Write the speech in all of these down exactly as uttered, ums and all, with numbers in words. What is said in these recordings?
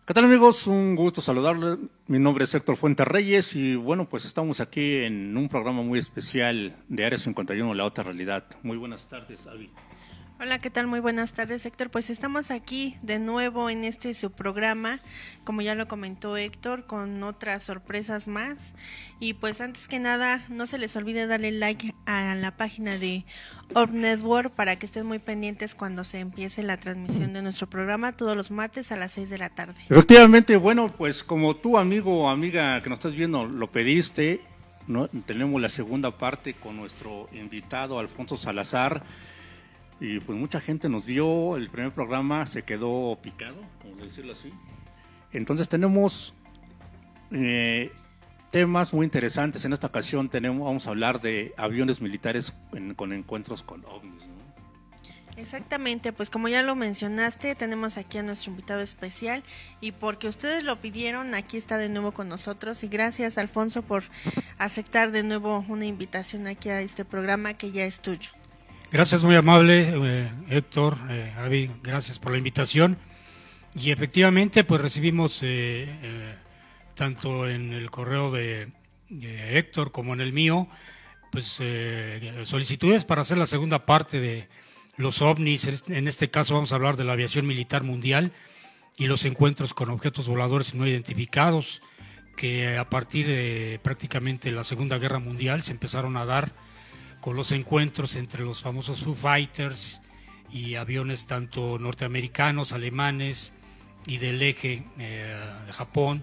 ¿Qué tal, amigos? Un gusto saludarles. Mi nombre es Héctor Fuentes Reyes y bueno, pues estamos aquí en un programa muy especial de Área cincuenta y uno, La Otra Realidad. Muy buenas tardes, Avi. Hola, ¿qué tal? Muy buenas tardes, Héctor. Pues estamos aquí de nuevo en este su programa, como ya lo comentó Héctor, con otras sorpresas más. Y pues antes que nada, no se les olvide darle like a la página de Orb Network para que estén muy pendientes cuando se empiece la transmisión de nuestro programa todos los martes a las seis de la tarde. Efectivamente, bueno, pues como tú, amigo o amiga que nos estás viendo, lo pediste, ¿no? Tenemos la segunda parte con nuestro invitado Alfonso Salazar. Y pues mucha gente nos vio, el primer programa se quedó picado, vamos a decirlo así. Entonces tenemos eh, temas muy interesantes. En esta ocasión tenemos, vamos a hablar de aviones militares en, con encuentros con ovnis, ¿no? Exactamente, pues como ya lo mencionaste, tenemos aquí a nuestro invitado especial y porque ustedes lo pidieron, aquí está de nuevo con nosotros y gracias, Alfonso, por aceptar de nuevo una invitación aquí a este programa que ya es tuyo. Gracias, muy amable, eh, Héctor, eh, Avi, gracias por la invitación. Y efectivamente, pues recibimos eh, eh, tanto en el correo de, de Héctor como en el mío, pues eh, solicitudes para hacer la segunda parte de los ovnis. En este caso vamos a hablar de la aviación militar mundial y los encuentros con objetos voladores no identificados, que a partir de prácticamente la Segunda Guerra Mundial se empezaron a dar con los encuentros entre los famosos Foo Fighters y aviones tanto norteamericanos, alemanes y del eje eh, de Japón.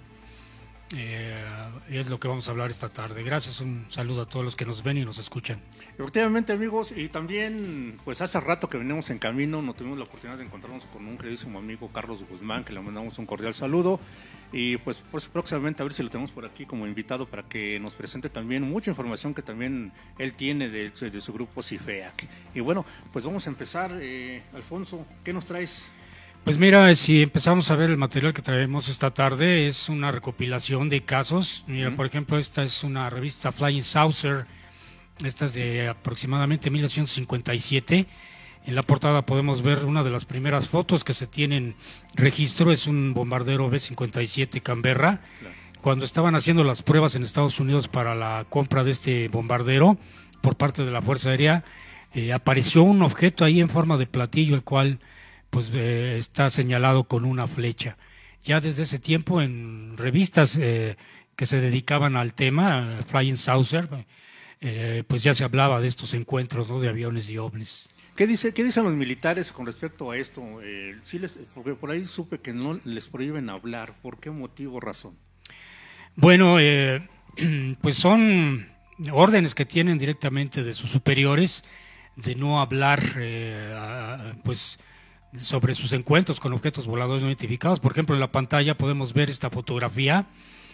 Eh, es lo que vamos a hablar esta tarde. Gracias, un saludo a todos los que nos ven y nos escuchan. Efectivamente, amigos, y también pues hace rato que venimos en camino, no tuvimos la oportunidad de encontrarnos con un queridísimo amigo, Carlos Guzmán, que le mandamos un cordial saludo, y pues, pues próximamente a ver si lo tenemos por aquí como invitado para que nos presente también mucha información que también él tiene de, de su grupo CIFEAC. Y bueno, pues vamos a empezar. eh, Alfonso, ¿qué nos traes? Pues mira, si empezamos a ver el material que traemos esta tarde, es una recopilación de casos. Mira, uh-huh. Por ejemplo, esta es una revista Flying Saucer, esta es de aproximadamente mil novecientos cincuenta y siete. En la portada podemos ver una de las primeras fotos que se tienen registro, es un bombardero B cincuenta y siete Canberra. Claro. Cuando estaban haciendo las pruebas en Estados Unidos para la compra de este bombardero por parte de la Fuerza Aérea, eh, apareció un objeto ahí en forma de platillo, el cual pues eh, está señalado con una flecha. Ya desde ese tiempo en revistas eh, que se dedicaban al tema, Flying Saucer, eh, pues ya se hablaba de estos encuentros, ¿no?, de aviones y ovnis. ¿Qué dice, qué dicen los militares con respecto a esto? Eh, sí les, porque por ahí supe que no les prohíben hablar. ¿Por qué motivo o razón? Bueno, eh, pues son órdenes que tienen directamente de sus superiores de no hablar, eh, a, pues sobre sus encuentros con objetos voladores no identificados. Por ejemplo, en la pantalla podemos ver esta fotografía.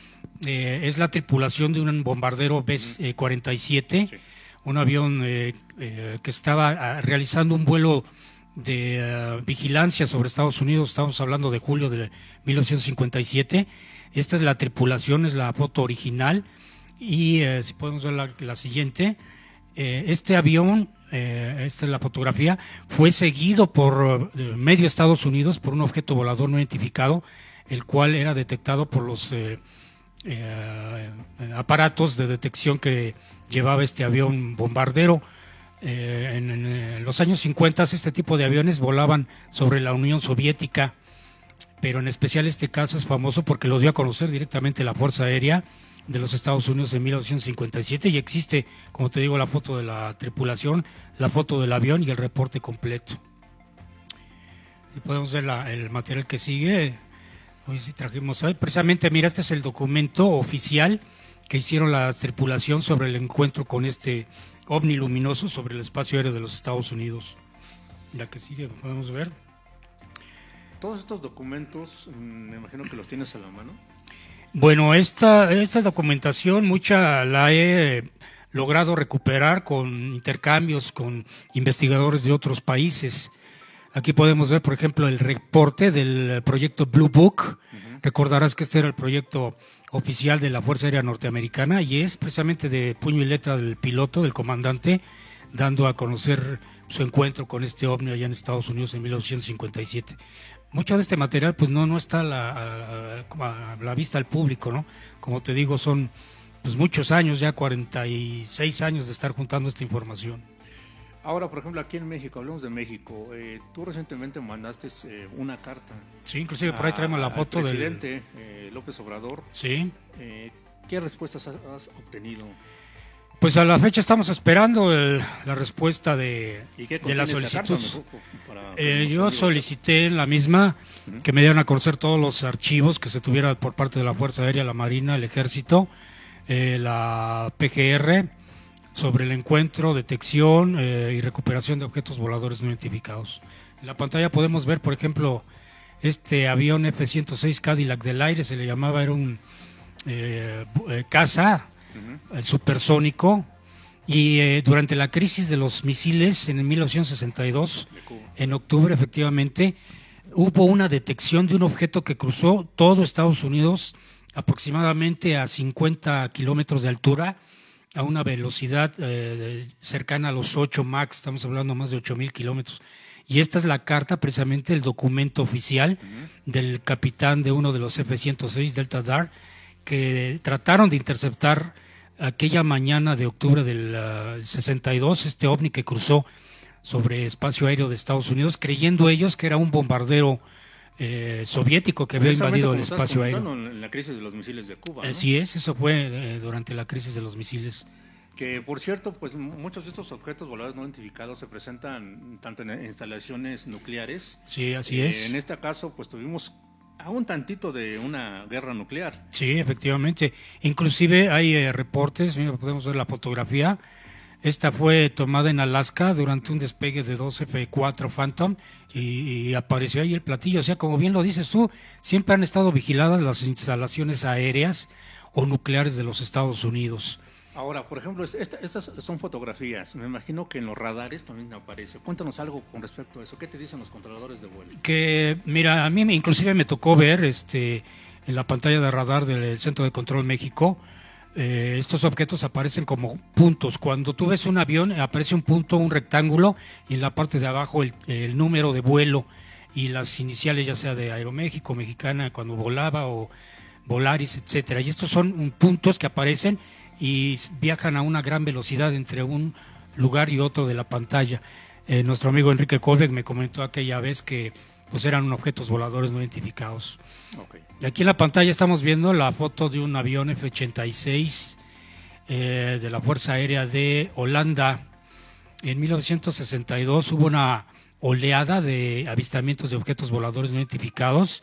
Eh, es la tripulación de un bombardero B cuarenta y siete, sí. Un avión eh, eh, que estaba uh, realizando un vuelo de uh, vigilancia sobre Estados Unidos. Estamos hablando de julio de mil novecientos cincuenta y siete. Esta es la tripulación, es la foto original. Y eh, si podemos ver la, la siguiente, eh, este avión, Eh, esta es la fotografía, fue seguido por eh, medio Estados Unidos por un objeto volador no identificado, el cual era detectado por los eh, eh, aparatos de detección que llevaba este avión bombardero. Eh, en, en los años cincuenta este tipo de aviones volaban sobre la Unión Soviética, pero en especial este caso es famoso porque lo dio a conocer directamente la Fuerza Aérea de los Estados Unidos en mil novecientos cincuenta y siete, y existe, como te digo, la foto de la tripulación, la foto del avión y el reporte completo. Si podemos ver la, el material que sigue, hoy sí trajimos ahí, precisamente, mira, este es el documento oficial que hicieron la tripulación sobre el encuentro con este ovni luminoso sobre el espacio aéreo de los Estados Unidos. La que sigue, podemos ver. Todos estos documentos, me imagino que los tienes a la mano. Bueno, esta, esta documentación mucha la he logrado recuperar con intercambios con investigadores de otros países. Aquí podemos ver, por ejemplo, el reporte del proyecto Blue Book. Uh-huh. Recordarás que este era el proyecto oficial de la Fuerza Aérea Norteamericana y es precisamente de puño y letra del piloto, del comandante, dando a conocer su encuentro con este ovni allá en Estados Unidos en mil novecientos cincuenta y siete. mucho de este material pues no, no está a la, a, a la vista del público, ¿no? Como te digo, son pues muchos años, ya cuarenta y seis años de estar juntando esta información. Ahora, por ejemplo, aquí en México, hablamos de México, eh, tú recientemente mandaste eh, una carta. Sí, inclusive por ahí traemos la foto del presidente eh, López Obrador. Sí. Eh, ¿Qué respuestas has, has obtenido? Pues a la fecha estamos esperando el, la respuesta de, de la solicitud. Eh, yo solicité en la misma uh-huh. que me dieran a conocer todos los archivos que se tuvieran por parte de la Fuerza Aérea, la Marina, el Ejército, eh, la P G R, sobre el encuentro, detección eh, y recuperación de objetos voladores no identificados. En la pantalla podemos ver, por ejemplo, este avión F ciento seis Cadillac del aire, se le llamaba, era un eh, eh, caza, el supersónico, y eh, durante la crisis de los misiles en el mil novecientos sesenta y dos, en octubre efectivamente, hubo una detección de un objeto que cruzó todo Estados Unidos aproximadamente a cincuenta kilómetros de altura, a una velocidad eh, cercana a los ocho Mach, estamos hablando más de ocho mil kilómetros. Y esta es la carta, precisamente el documento oficial uh-huh. del capitán de uno de los F ciento seis, Delta Dart, que trataron de interceptar aquella mañana de octubre del uh, sesenta y dos, este ovni que cruzó sobre espacio aéreo de Estados Unidos, creyendo ellos que era un bombardero eh, soviético que había invadido el espacio aéreo. En la crisis de los misiles de Cuba, ¿no? Así es, eso fue eh, durante la crisis de los misiles. Que, por cierto, pues muchos de estos objetos voladores no identificados se presentan tanto en instalaciones nucleares. Sí, así eh, es. En este caso, pues tuvimos a un tantito de una guerra nuclear. Sí, efectivamente. Inclusive hay eh, reportes, mira, podemos ver la fotografía. Esta fue tomada en Alaska durante un despegue de dos F cuatro Phantom y, y apareció ahí el platillo. O sea, como bien lo dices tú, siempre han estado vigiladas las instalaciones aéreas o nucleares de los Estados Unidos. Ahora, por ejemplo, esta, estas son fotografías. Me imagino que en los radares también aparece. Cuéntanos algo con respecto a eso. ¿Qué te dicen los controladores de vuelo? Que, mira, a mí inclusive me tocó ver este, en la pantalla de radar del Centro de Control México, eh, estos objetos aparecen como puntos. Cuando tú ves un avión, aparece un punto, un rectángulo, y en la parte de abajo el, el número de vuelo y las iniciales, ya sea de Aeroméxico, Mexicana, cuando volaba, o Volaris, etcétera. Y estos son puntos que aparecen y viajan a una gran velocidad entre un lugar y otro de la pantalla. Eh, nuestro amigo Enrique Colbeck me comentó aquella vez que pues eran objetos voladores no identificados. Okay. Aquí en la pantalla estamos viendo la foto de un avión F ochenta y seis eh, de la Fuerza Aérea de Holanda. En mil novecientos sesenta y dos hubo una oleada de avistamientos de objetos voladores no identificados.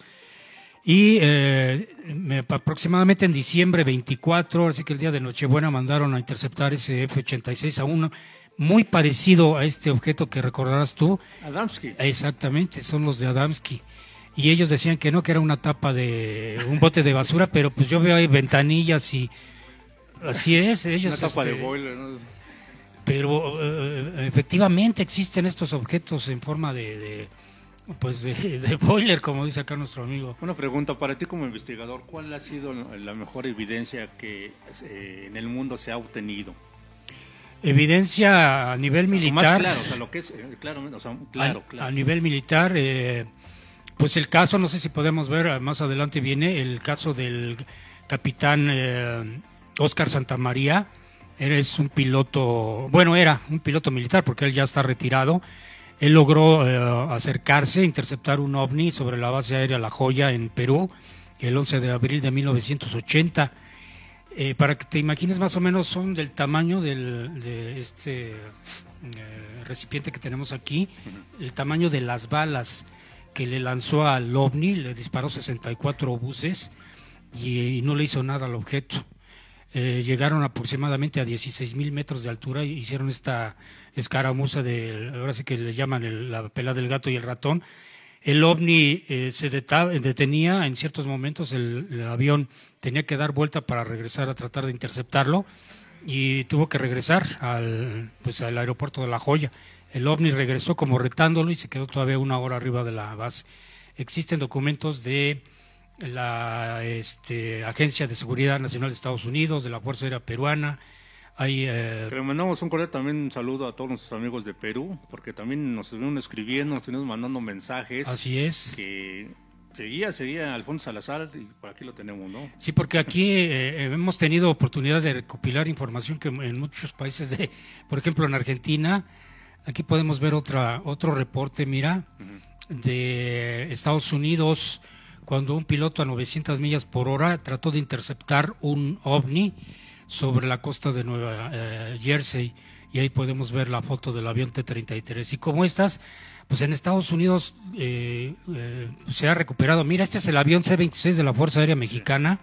Y eh, me, aproximadamente en diciembre veinticuatro, así que el día de Nochebuena, mandaron a interceptar ese F ochenta y seis a uno muy parecido a este objeto que recordarás tú. Adamski. Exactamente, son los de Adamski. Y ellos decían que no, que era una tapa de un bote de basura, pero pues yo veo ahí ventanillas y así es. Ellos, una tapa este, de boiler, ¿no? Pero eh, efectivamente existen estos objetos en forma de... de Pues de, de boiler, como dice acá nuestro amigo. Una pregunta para ti como investigador, ¿cuál ha sido la mejor evidencia que eh, en el mundo se ha obtenido? Evidencia a nivel o sea, militar. Más claro, o sea, lo que es, eh, claro, o sea, claro, a, claro. A nivel militar, eh, pues el caso, no sé si podemos ver, más adelante viene el caso del capitán eh, Óscar Santamaría. Él es un piloto, bueno, era un piloto militar porque él ya está retirado. Él logró eh, acercarse, interceptar un ovni sobre la base aérea La Joya en Perú el once de abril de mil novecientos ochenta. Eh, para que te imagines, más o menos son del tamaño del, de este eh, recipiente que tenemos aquí, el tamaño de las balas que le lanzó al ovni, le disparó sesenta y cuatro obuses y, y no le hizo nada al objeto. Eh, llegaron aproximadamente a dieciséis mil metros de altura y hicieron esta escaramuza de, ahora sí que le llaman el, la pelea del gato y el ratón. El ovni eh, se detenía en ciertos momentos, el, el avión tenía que dar vuelta para regresar a tratar de interceptarlo y tuvo que regresar al, pues, al aeropuerto de La Joya. El ovni regresó como retándolo y se quedó todavía una hora arriba de la base. Existen documentos de la este, Agencia de Seguridad Nacional de Estados Unidos, de la Fuerza Aérea Peruana, Hay, eh... Le mandamos un cordial también un saludo a todos nuestros amigos de Perú, porque también nos estuvieron escribiendo, nos estuvieron mandando mensajes. Así es. Que seguía, seguía Alfonso Salazar y por aquí lo tenemos, ¿no? Sí, porque aquí eh, hemos tenido oportunidad de recopilar información que en muchos países, de, por ejemplo en Argentina, aquí podemos ver otra otro reporte, mira, uh-huh. de Estados Unidos, cuando un piloto a novecientas millas por hora trató de interceptar un ovni sobre la costa de Nueva eh, Jersey, y ahí podemos ver la foto del avión T treinta y tres. Y como estas, pues en Estados Unidos eh, eh, se ha recuperado. Mira, este es el avión C veintiséis de la Fuerza Aérea Mexicana,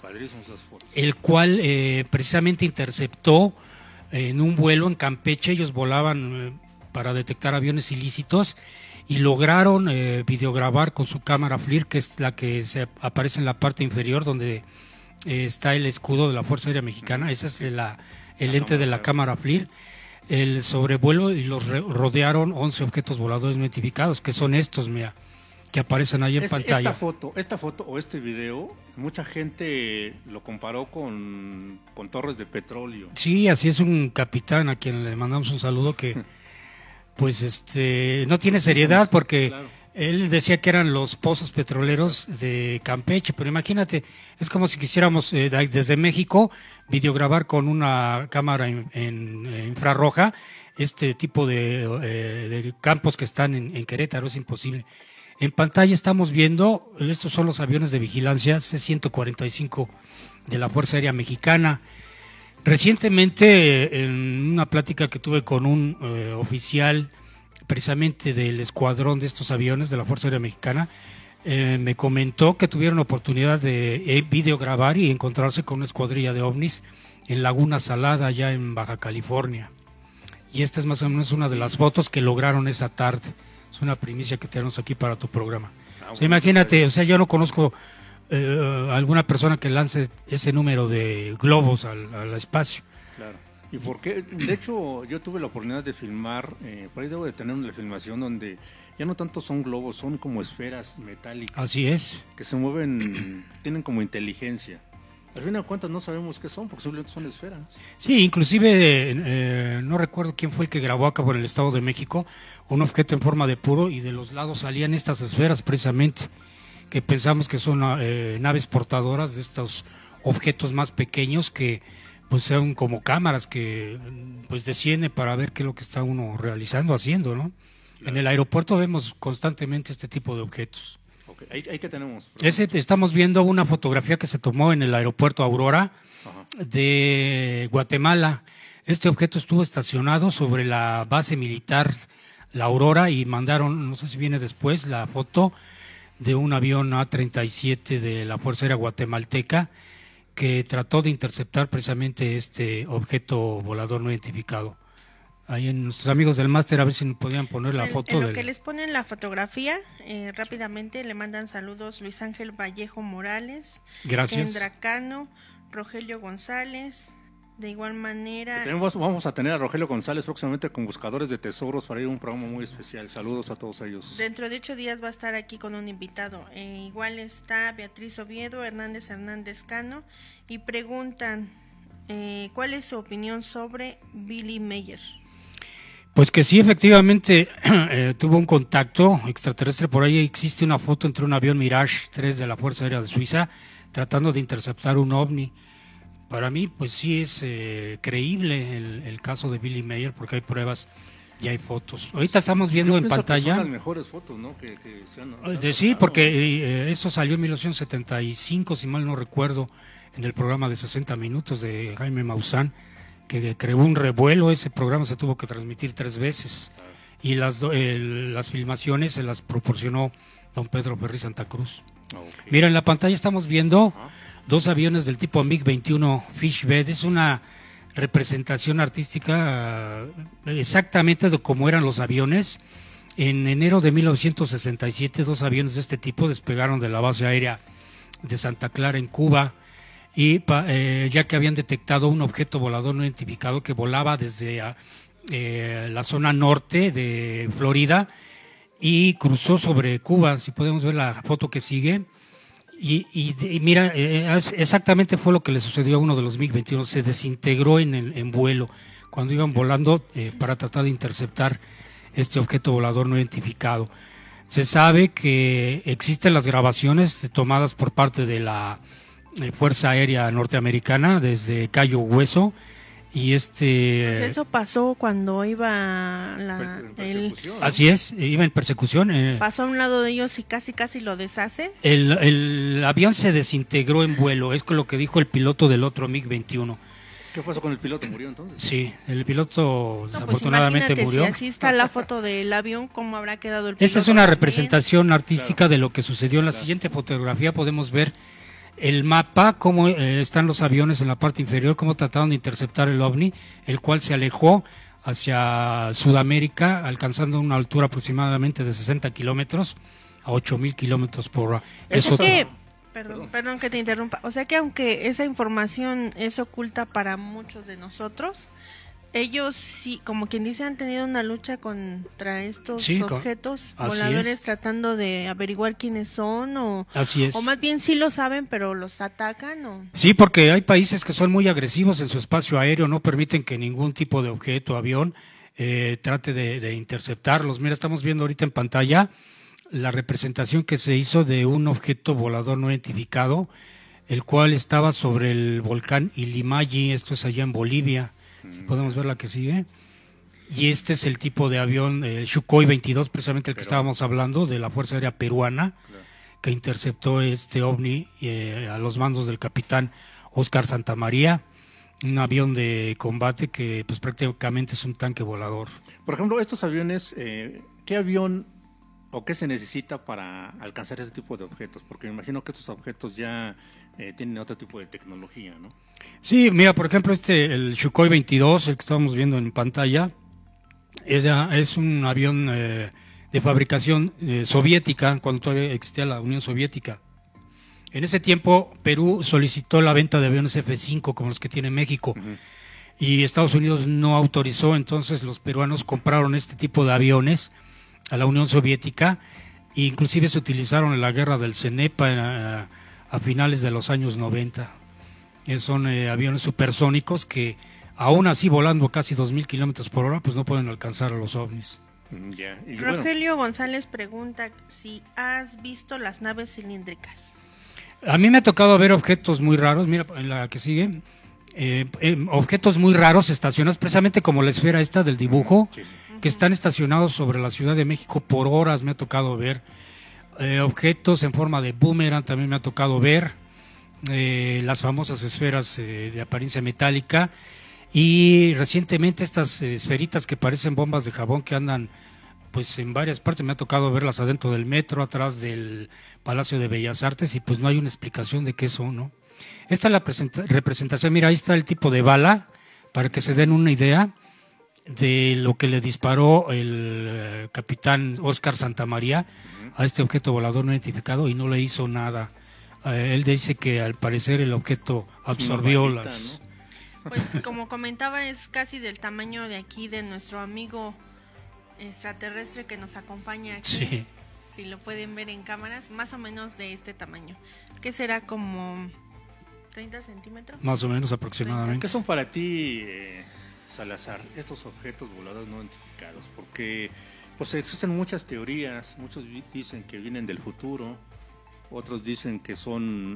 el cual eh, precisamente interceptó eh, en un vuelo en Campeche. Ellos volaban eh, para detectar aviones ilícitos y lograron eh, videograbar con su cámara FLIR, que es la que se aparece en la parte inferior donde eh, está el escudo de la Fuerza Aérea Mexicana. Ese es la, el lente de la cámara FLIR, el sobrevuelo, y los rodearon once objetos voladores no identificados, que son estos, mira, que aparecen ahí en este, pantalla. Esta foto, esta foto o este video, mucha gente lo comparó con, con torres de petróleo. Sí, así es, un capitán a quien le mandamos un saludo que pues este no tiene seriedad, porque claro, él decía que eran los pozos petroleros de Campeche, pero imagínate, es como si quisiéramos eh, desde México videograbar con una cámara en, en, en infrarroja este tipo de, eh, de campos que están en, en Querétaro. Es imposible. En pantalla estamos viendo, estos son los aviones de vigilancia C ciento cuarenta y cinco de la Fuerza Aérea Mexicana. Recientemente, en una plática que tuve con un eh, oficial precisamente del escuadrón de estos aviones de la Fuerza Aérea Mexicana, eh, me comentó que tuvieron oportunidad de eh, videograbar y encontrarse con una escuadrilla de ovnis en Laguna Salada, allá en Baja California. Y esta es más o menos una de las fotos que lograron esa tarde. Es una primicia que tenemos aquí para tu programa. Ah, o sea, imagínate, o sea, yo no conozco eh, alguna persona que lance ese número de globos al, al espacio. Claro. ¿Y por qué? De hecho, yo tuve la oportunidad de filmar, eh, por ahí debo de tener una filmación donde ya no tanto son globos, son como esferas metálicas. Así es. Que se mueven, tienen como inteligencia. Al fin de cuentas no sabemos qué son, porque simplemente son esferas. Sí, inclusive, eh, no recuerdo quién fue el que grabó acá por el Estado de México, un objeto en forma de puro, y de los lados salían estas esferas precisamente, que pensamos que son eh, naves portadoras de estos objetos más pequeños que pues sean como cámaras que pues descienden para ver qué es lo que está uno realizando, haciendo, ¿no? Claro. En el aeropuerto vemos constantemente este tipo de objetos. Okay. ¿Ahí, ahí qué tenemos? Ese, estamos viendo una fotografía que se tomó en el aeropuerto Aurora, ajá, de Guatemala. Este objeto estuvo estacionado sobre la base militar La Aurora y mandaron, no sé si viene después, la foto de un avión A treinta y siete de la Fuerza Aérea Guatemalteca que trató de interceptar precisamente este objeto volador no identificado. Ahí en nuestros amigos del máster, a ver si nos podían poner la en, foto. En lo del... que les ponen la fotografía, eh, rápidamente le mandan saludos Luis Ángel Vallejo Morales, gracias, Kendra Cano, Rogelio González, de igual manera... Tenemos, vamos a tener a Rogelio González próximamente con Buscadores de Tesoros para ir a un programa muy especial. Saludos a todos ellos. Dentro de ocho días va a estar aquí con un invitado. Eh, igual está Beatriz Oviedo, Hernández Hernández Cano, y preguntan eh, ¿cuál es su opinión sobre Billy Meyer? Pues que sí, efectivamente eh, tuvo un contacto extraterrestre. Por ahí existe una foto entre un avión Mirage tres de la Fuerza Aérea de Suiza tratando de interceptar un ovni. Para mí, pues sí es eh, creíble el, el caso de Billy Meyer, porque hay pruebas y hay fotos. Ahorita estamos viendo Yo en pantalla. Que son las mejores fotos, ¿no? Que, que se han, se han de, sí, porque eh, eso salió en mil novecientos setenta y cinco, si mal no recuerdo, en el programa de sesenta minutos de Jaime Maussan, que creó un revuelo. Ese programa se tuvo que transmitir tres veces. Y las, do, eh, las filmaciones se las proporcionó don Pedro Ferri Santa Cruz. Okay. Mira, en la pantalla estamos viendo uh-huh. dos aviones del tipo MiG veintiuno Fishbed. Es una representación artística uh, exactamente de cómo eran los aviones. En enero de mil novecientos sesenta y siete, dos aviones de este tipo despegaron de la base aérea de Santa Clara en Cuba, y pa, eh, ya que habían detectado un objeto volador no identificado que volaba desde eh, la zona norte de Florida y cruzó sobre Cuba. Si podemos ver la foto que sigue, Y, y, y mira, eh, exactamente fue lo que le sucedió a uno de los MiG veintiuno, se desintegró en, el, en vuelo cuando iban volando eh, para tratar de interceptar este objeto volador no identificado. Se sabe que existen las grabaciones tomadas por parte de la eh, Fuerza Aérea Norteamericana desde Cayo Hueso. Y este pues eso pasó cuando iba la, el, así es, iba en persecución. Eh, pasó a un lado de ellos y casi casi lo deshace. El, el avión se desintegró en vuelo, es lo que dijo el piloto del otro MiG veintiuno. ¿Qué pasó con el piloto? ¿Murió entonces? Sí, el piloto no, desafortunadamente pues murió. Si así está la foto del avión, ¿cómo habrá quedado el piloto? Esta es una también? representación artística claro. de lo que sucedió. En la claro. siguiente fotografía podemos ver el mapa, cómo eh, están los aviones en la parte inferior, cómo trataron de interceptar el OVNI, el cual se alejó hacia Sudamérica, alcanzando una altura aproximadamente de sesenta kilómetros a ocho mil kilómetros por hora. Eso que, perdón, perdón, perdón que te interrumpa. O sea que aunque esa información es oculta para muchos de nosotros, ellos sí, como quien dice, han tenido una lucha contra estos sí, objetos con, voladores es. tratando de averiguar quiénes son o, así es. o más bien sí lo saben pero los atacan o... Sí, porque hay países que son muy agresivos en su espacio aéreo, no permiten que ningún tipo de objeto, avión, eh, trate de, de interceptarlos. Mira, estamos viendo ahorita en pantalla la representación que se hizo de un objeto volador no identificado, el cual estaba sobre el volcán Ilimayi, esto es allá en Bolivia. Si podemos ver la que sigue. Y este es el tipo de avión, el Sukhoi veintidós, precisamente el que Pero, estábamos hablando, de la Fuerza Aérea Peruana, claro. que interceptó este OVNI eh, a los mandos del capitán Óscar Santamaría, un avión de combate que pues prácticamente es un tanque volador. Por ejemplo, estos aviones, eh, ¿qué avión o qué se necesita para alcanzar ese tipo de objetos? Porque me imagino que estos objetos ya eh, tienen otro tipo de tecnología, ¿no? Sí, mira, por ejemplo, este, el Sukhoi veintidós, el que estábamos viendo en pantalla, es, es un avión eh, de fabricación eh, soviética, cuando todavía existía la Unión Soviética. En ese tiempo, Perú solicitó la venta de aviones F cinco, como los que tiene México, uh-huh. y Estados Unidos no autorizó, entonces los peruanos compraron este tipo de aviones a la Unión Soviética, e inclusive se utilizaron en la guerra del CENEPA a, a finales de los años noventa. Son eh, aviones supersónicos que aún así volando casi dos mil kilómetros por hora pues no pueden alcanzar a los ovnis. Yeah. Y Rogelio bueno. González pregunta si has visto las naves cilíndricas. A mí me ha tocado ver objetos muy raros, mira en la que sigue, eh, eh, objetos muy raros estacionados precisamente como la esfera esta del dibujo, sí, sí. que están estacionados sobre la Ciudad de México por horas, me ha tocado ver. Eh, objetos en forma de boomerang también me ha tocado ver. Eh, las famosas esferas eh, de apariencia metálica y recientemente estas eh, esferitas que parecen bombas de jabón que andan pues en varias partes, me ha tocado verlas adentro del metro, atrás del Palacio de Bellas Artes y pues no hay una explicación de qué son, ¿no? Esta es la representación, mira, ahí está el tipo de bala para que se den una idea de lo que le disparó el eh, capitán Óscar Santamaría a este objeto volador no identificado y no le hizo nada. Eh, él dice que al parecer el objeto absorbió balita, las... ¿no? Pues como comentaba, es casi del tamaño de aquí de nuestro amigo extraterrestre que nos acompaña aquí. Sí. Si lo pueden ver en cámaras, más o menos de este tamaño. ¿Qué será como treinta centímetros? Más o menos aproximadamente. ¿Qué son para ti, eh, Salazar, estos objetos voladores no identificados? Porque pues existen muchas teorías, muchos dicen que vienen del futuro. Otros dicen que son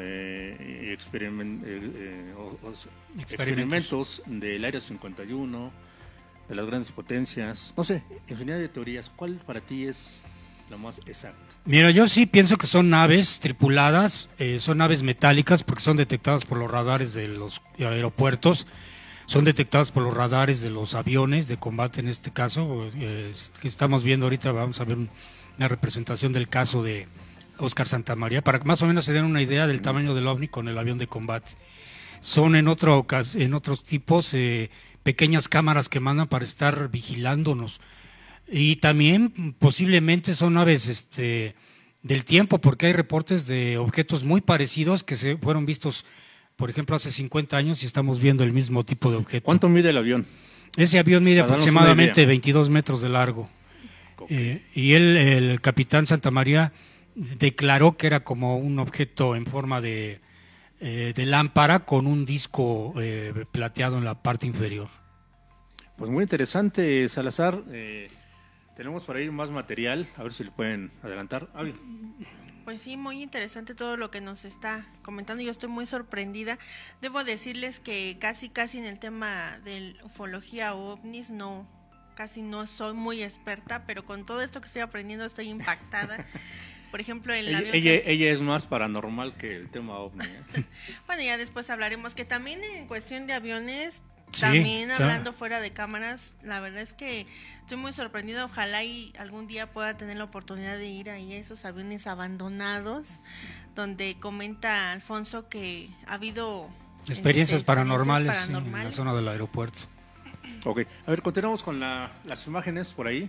eh, experiment, eh, eh, o, o, experimentos del Área cincuenta y uno, de las grandes potencias. No sé, infinidad de teorías. ¿Cuál para ti es la más exacta? Mira, yo sí pienso que son naves tripuladas, eh, son naves metálicas porque son detectadas por los radares de los aeropuertos, son detectadas por los radares de los aviones de combate en este caso. Eh, que estamos viendo ahorita, vamos a ver una representación del caso de Óscar Santamaría, para que más o menos se den una idea del tamaño del ovni con el avión de combate. Son en, otro, en otros tipos eh, pequeñas cámaras que mandan para estar vigilándonos. Y también posiblemente son aves este, del tiempo, porque hay reportes de objetos muy parecidos que se fueron vistos, por ejemplo, hace cincuenta años y estamos viendo el mismo tipo de objeto. ¿Cuánto mide el avión? Ese avión mide aproximadamente veintidós metros de largo. Okay. Eh, y él, el capitán Santamaría, declaró que era como un objeto en forma de, eh, de lámpara con un disco eh, plateado en la parte inferior. Pues muy interesante, Salazar. Eh, tenemos por ahí más material, a ver si le pueden adelantar. Avi. Pues sí, muy interesante todo lo que nos está comentando. Yo estoy muy sorprendida. Debo decirles que casi, casi en el tema de ufología o ovnis no, casi no soy muy experta, pero con todo esto que estoy aprendiendo estoy impactada. Por ejemplo, el ella, avión ella, que... ella es más paranormal que el tema ovni, ¿eh? Bueno, ya después hablaremos que también en cuestión de aviones, sí, también está. hablando fuera de cámaras, la verdad es que estoy muy sorprendida. Ojalá y algún día pueda tener la oportunidad de ir ahí a esos aviones abandonados, donde comenta Alfonso que ha habido experiencias este, paranormales, experiencias sí, paranormales. en la zona del aeropuerto. Ok, a ver, continuamos con la, las imágenes por ahí.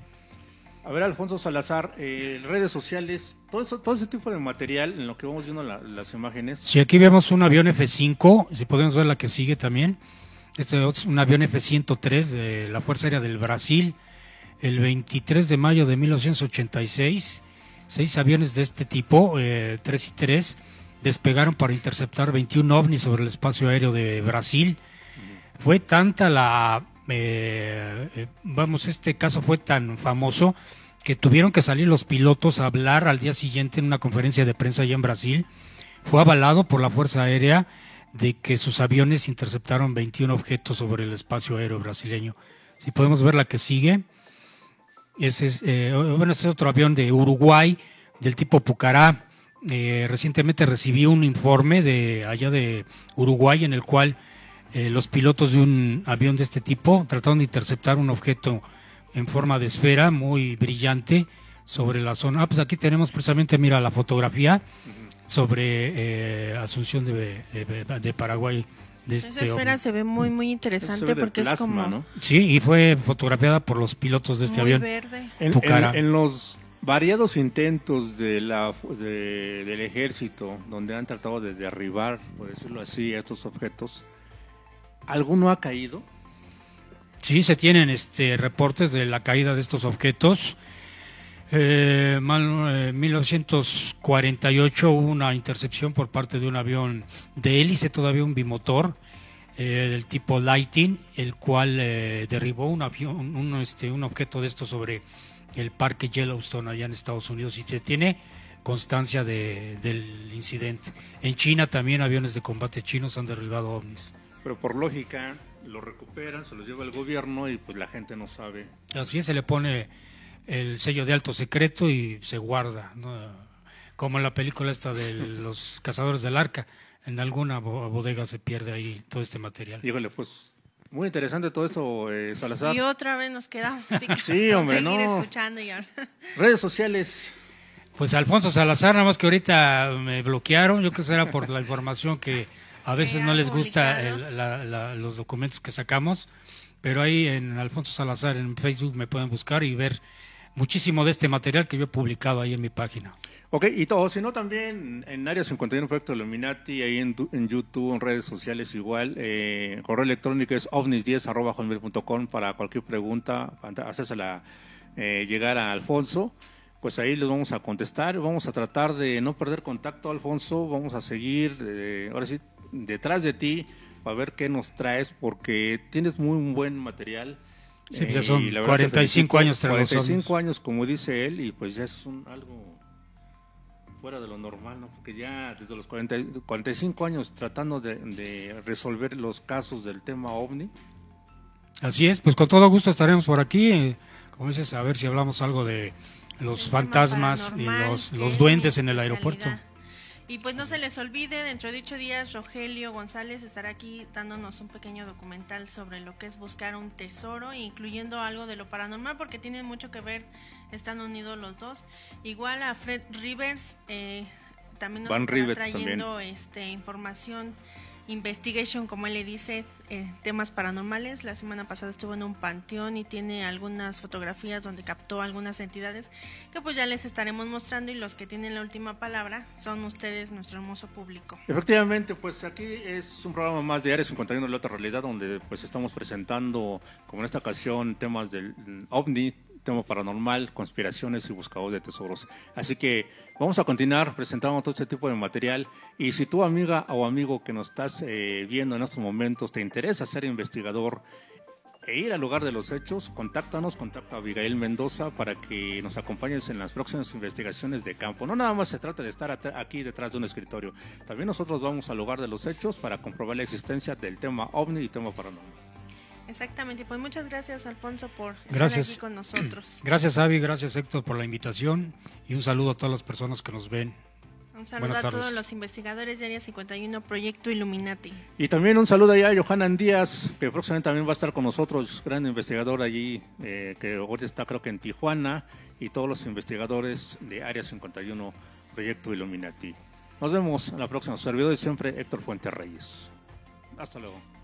A ver, Alfonso Salazar, eh, redes sociales, todo eso, todo ese tipo de material en lo que vamos viendo la, las imágenes. Sí, aquí vemos un avión F cinco, si podemos ver la que sigue también. Este es un avión F ciento tres de la Fuerza Aérea del Brasil, el veintitrés de mayo de mil novecientos ochenta y seis. Seis aviones de este tipo, eh, tres y tres, despegaron para interceptar veintiún ovnis sobre el espacio aéreo de Brasil. Uh-huh. Fue tanta la... Eh, eh, vamos, este caso fue tan famoso que tuvieron que salir los pilotos a hablar al día siguiente en una conferencia de prensa allá en Brasil. Fue avalado por la Fuerza Aérea de que sus aviones interceptaron veintiún objetos sobre el espacio aéreo brasileño. Si podemos ver la que sigue, ese es, eh, bueno, este es otro avión de Uruguay, del tipo Pucará. Eh, recientemente recibí un informe de allá de Uruguay en el cual Eh, los pilotos de un avión de este tipo trataron de interceptar un objeto en forma de esfera muy brillante sobre la zona. Ah, pues aquí tenemos precisamente, mira, la fotografía sobre eh, Asunción de, de, de Paraguay. De este Esa esfera ovni. se ve muy, muy interesante porque plasma, es como... ¿no? Sí, y fue fotografiada por los pilotos de este muy avión. verde. En, Pucará. en, en los variados intentos de la, de, del ejército, donde han tratado de derribar, por decirlo así, estos objetos, ¿alguno ha caído? Sí, se tienen este reportes de la caída de estos objetos. Eh, en mil novecientos cuarenta y ocho hubo una intercepción por parte de un avión de hélice, todavía un bimotor, eh, del tipo Lightning, el cual eh, derribó un avión, un, este, un objeto de esto sobre el parque Yellowstone allá en Estados Unidos, y se tiene constancia de, del incidente. En China también aviones de combate chinos han derribado ovnis. Pero por lógica lo recuperan, se los lleva el gobierno y pues la gente no sabe. Así es, se le pone el sello de alto secreto y se guarda, ¿no? Como en la película esta de los cazadores del arca, en alguna bodega se pierde ahí todo este material. Híjole, pues muy interesante todo esto, eh, Salazar. Y otra vez nos quedamos picados sí, hombre, con seguir no. escuchando y hablar. Redes sociales. Pues Alfonso Salazar, nada más que ahorita me bloquearon, yo creo que será por la información que a veces no les gusta el, la, la, los documentos que sacamos, pero ahí en Alfonso Salazar en Facebook me pueden buscar y ver muchísimo de este material que yo he publicado ahí en mi página. Ok, y todo, si no también en Área cincuenta y uno Proyecto Illuminati, ahí en, en YouTube, en redes sociales igual, eh, correo electrónico es ovnis diez arroba hotmail punto com para cualquier pregunta, hacérsela eh, llegar a Alfonso. Pues ahí les vamos a contestar, vamos a tratar de no perder contacto, Alfonso, vamos a seguir, eh, ahora sí, detrás de ti, para ver qué nos traes, porque tienes muy buen material. Sí, eh, ya son y la cuarenta y cinco años tras los cuarenta y cinco ovnis. años, como dice él, y pues ya es un, algo fuera de lo normal, ¿no? Porque ya desde los cuarenta, cuarenta y cinco años tratando de, de resolver los casos del tema OVNI. Así es, pues con todo gusto estaremos por aquí, eh, como dices, a ver si hablamos algo de los el fantasmas y los, los duendes en el aeropuerto. Y pues no se les olvide, dentro de ocho días Rogelio González estará aquí dándonos un pequeño documental sobre lo que es buscar un tesoro, incluyendo algo de lo paranormal, porque tienen mucho que ver, están unidos los dos. Igual a Fred Rivers, eh, también nos Van estará Rivers trayendo también. este, información, investigation, como él le dice, eh, temas paranormales. La semana pasada estuvo en un panteón y tiene algunas fotografías donde captó algunas entidades que pues ya les estaremos mostrando, y los que tienen la última palabra son ustedes, nuestro hermoso público. Efectivamente, pues aquí es un programa más de Área cincuenta y uno de la otra realidad, donde pues estamos presentando, como en esta ocasión, temas del OVNI, tema paranormal, conspiraciones y buscadores de tesoros. Así que vamos a continuar presentando todo este tipo de material. Y si tú, amiga o amigo que nos estás eh, viendo en estos momentos, te interesa ser investigador e ir al lugar de los hechos, contáctanos, contacta a Abigail Mendoza para que nos acompañes en las próximas investigaciones de campo. No nada más se trata de estar aquí detrás de un escritorio, también nosotros vamos al lugar de los hechos para comprobar la existencia del tema ovni y tema paranormal. Exactamente, pues muchas gracias, Alfonso, por gracias. estar aquí con nosotros. Gracias, Avi, gracias, Héctor, por la invitación y un saludo a todas las personas que nos ven. Un saludo a todos los investigadores de Área cincuenta y uno, Proyecto Illuminati. Y también un saludo allá a Johanan Díaz, que próximamente también va a estar con nosotros, gran investigador allí, eh, que ahorita está creo que en Tijuana, y todos los investigadores de Área cincuenta y uno, Proyecto Illuminati. Nos vemos en la próxima. Su servidor de siempre, Héctor Fuentes Reyes. Hasta luego.